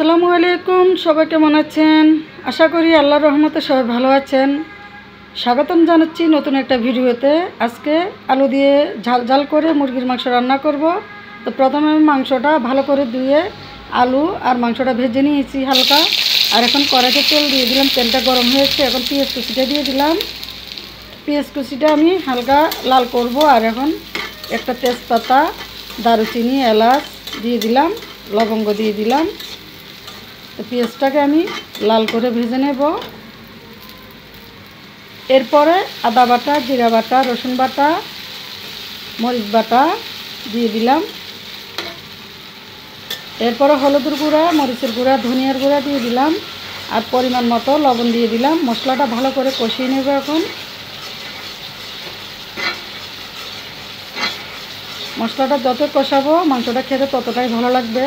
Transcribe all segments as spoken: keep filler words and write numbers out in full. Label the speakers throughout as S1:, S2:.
S1: আসসালামু আলাইকুম, সবাই কেমন আছেন? আশা করি আল্লাহর রহমতে সবাই ভালো আছেন। স্বাগতম জানাচ্ছি নতুন একটা ভিডিওতে। আজকে আলু দিয়ে ঝাল ঝাল করে মুরগির মাংস রান্না করব। তো প্রথমে আমি মাংসটা ভালো করে ধুয়ে আলু আর মাংসটা ভেজে নিয়েছি হালকা। আর এখন কড়াইতে তেল দিয়ে দিলাম, তেলটা গরম হয়েছে। এখন পেঁয়াজ কুচিটা দিয়ে দিলাম। পেঁয়াজ কুচিটা আমি হালকা লাল করব। আর এখন একটা তেজপাতা, দারুচিনি, এলাচ দিয়ে দিলাম, লবঙ্গ দিয়ে দিলাম। তো পেঁয়াজটাকে আমি লাল করে ভেজে নেব। এরপরে আদা বাটা, জিরা বাটা, রসুন বাটা, মরিচ বাটা দিয়ে দিলাম। এরপরে হলুদের গুঁড়া, মরিচের গুঁড়া, ধনিয়ার গুঁড়া দিয়ে দিলাম। আর পরিমাণ মতো লবণ দিয়ে দিলাম। মশলাটা ভালো করে কষিয়ে নেব। এখন মশলাটা যত কষাবো মাংসটা খেতে ততটাই ভালো লাগবে।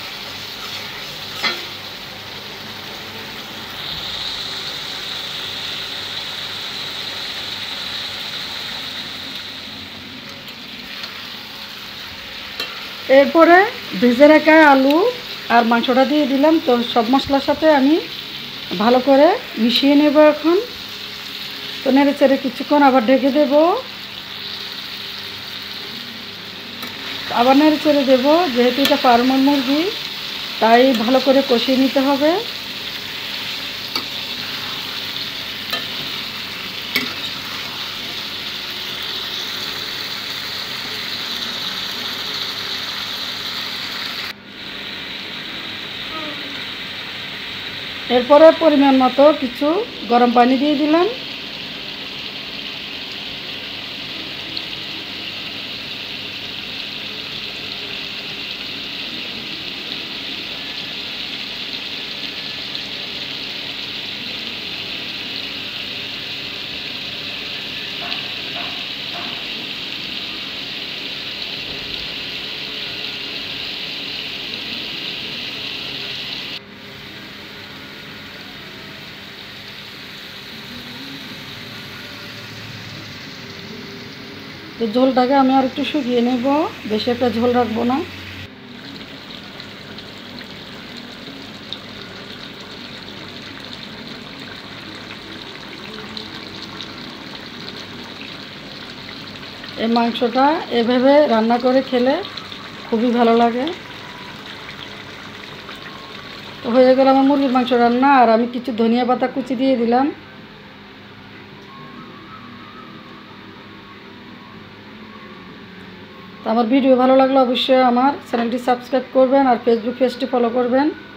S1: এরপরে ভেজে রাখা আলু আর মাংসটা দিয়ে দিলাম। তো সব মশলার সাথে আমি ভালো করে মিশিয়ে নেব। এখন তো নেড়ে চেড়ে কিছুক্ষণ আবার ঢেকে দেব। আবার নেড়ে চেড়ে দেবো, যেহেতু এটা ফার্মের মুরগি তাই ভালো করে কষিয়ে নিতে হবে। এরপরে পরিমাণ মতো কিছু গরম পানি দিয়ে দিলাম। তো ঝোলটাকে আমি আর একটু শুকিয়ে নেব, বেশি একটা ঝোল রাখবো না। এই মাংসটা এভাবে রান্না করে খেলে খুবই ভালো লাগে। তো হয়ে গেল আমার মুরগির মাংস রান্না। আর আমি কিছু ধনিয়া পাতা কুচি দিয়ে দিলাম। তো আমার ভিডিও ভালো লাগলে অবশ্যই আমার চ্যানেলটি সাবস্ক্রাইব করবেন আর ফেসবুক পেজটি ফলো করবেন।